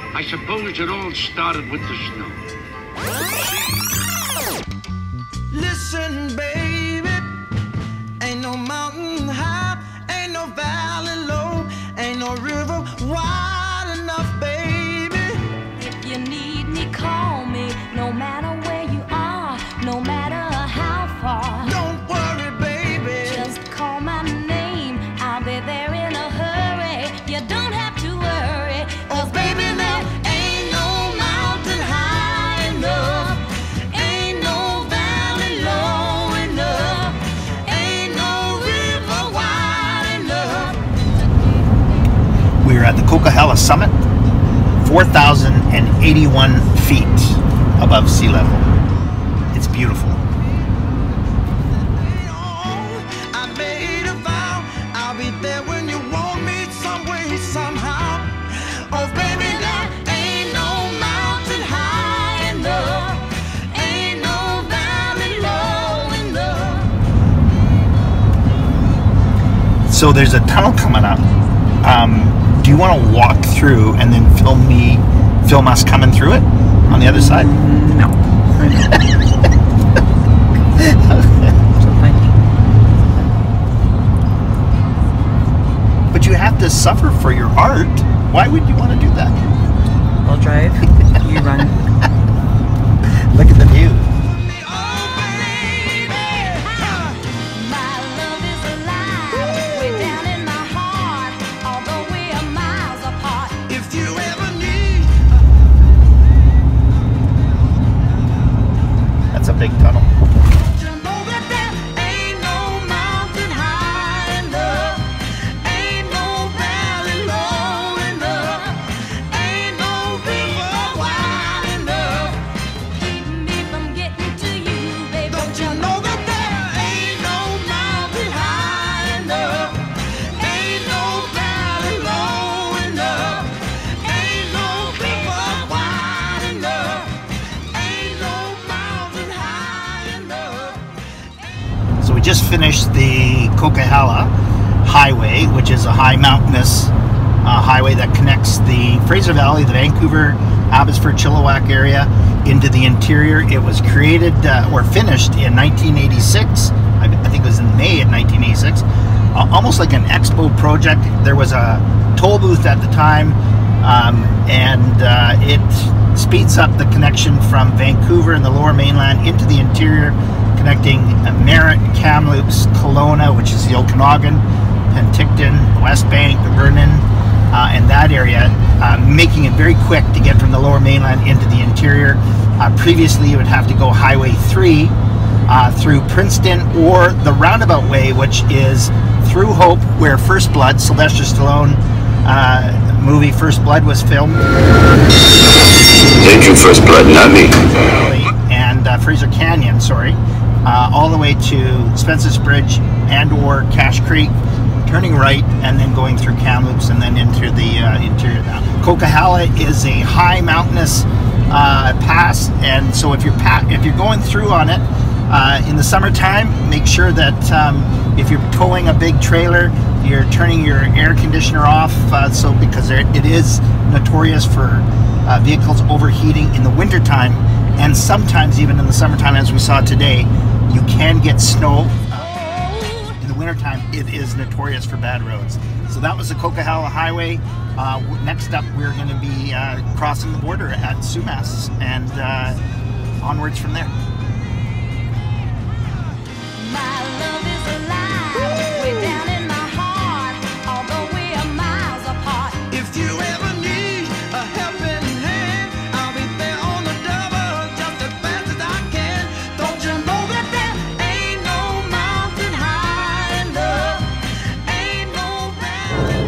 I suppose it all started with the snow. Listen, baby, ain't no mountain high, ain't no valley low, ain't no river wide enough, baby. If you need me, call me, no matter where you are, no matter how far. Don't worry, baby, Just call my name, I'll be there in a hurry. You don't have to worry, oh baby, there ain't no mountain high enough, ain't no valley low enough, ain't no river wide enough. We are at the Coquihalla Summit, 4,081 feet above sea level. It's beautiful. I made a vow, I'll be there when you want me, some way, somehow. Oh baby, there ain't no mountain high enough, ain't no valley low enough. So there's a tunnel coming up. Do you want to walk through and then film us coming through it on the other side? No. But you have to suffer for your art. Why would you want to do that? I'll drive, you run. Look at the view. my love is alive, way down in my heart, although we are miles apart. If you ever need, That's a big tunnel. you know that there ain't no mountain high enough, ain't no valley low enough, ain't no river wide enough. Keep me from getting to you, baby. Don't you know that there ain't no mountain high enough, ain't no valley low enough, ain't no river wide enough, ain't no mountain high enough. So we just finished the Coquihalla Highway, which is a high mountainous highway that connects the Fraser Valley, the Vancouver, Abbotsford, Chilliwack area into the interior. It was created or finished in 1986. I think it was in May of 1986. Almost like an expo project. There was a toll booth at the time, and it speeds up the connection from Vancouver and the Lower Mainland into the interior, connecting Merritt, Kamloops, Kelowna, which is the Okanagan, Penticton, West Bank, Vernon, and that area, making it very quick to get from the Lower Mainland into the interior. Previously, you would have to go Highway 3 through Princeton, or the roundabout way, which is through Hope, where First Blood, Sylvester Stallone movie First Blood was filmed. Take your first blood, not me. And Fraser Canyon, sorry, all the way to Spence's Bridge and or Cache Creek, turning right and then going through Kamloops and then into the interior now. Coquihalla is a high mountainous pass, and so if you're going through on it in the summertime, make sure that if you're towing a big trailer, you're turning your air conditioner off, because it is notorious for vehicles overheating in the wintertime, and sometimes even in the summertime, as we saw today. You can get snow. In the wintertime, it is notorious for bad roads. So that was the Coquihalla Highway. Next up, we're going to be crossing the border at Sumas and onwards from there. My love is alive, way down in my heart, although we are miles apart. If you ever need a helping hand, I'll be there on the double, just as fast as I can. Don't you know that there ain't no mountain high enough, ain't no valley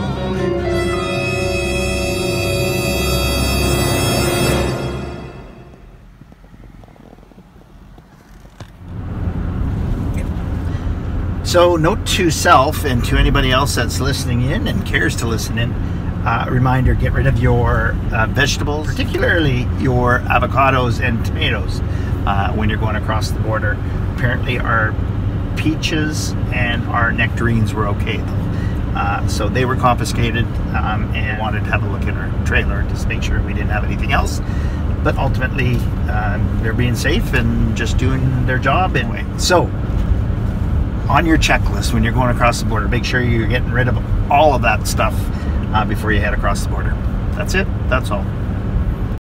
So note to self and to anybody else that's listening in and cares to listen in, reminder, get rid of your vegetables, particularly your avocados and tomatoes when you're going across the border. Apparently our peaches and our nectarines were okay though. So they were confiscated, and wanted to have a look at our trailer just to make sure we didn't have anything else. But ultimately, they're being safe and just doing their job anyway. So, on your checklist when you're going across the border, make sure you're getting rid of all of that stuff before you head across the border. That's it. That's all.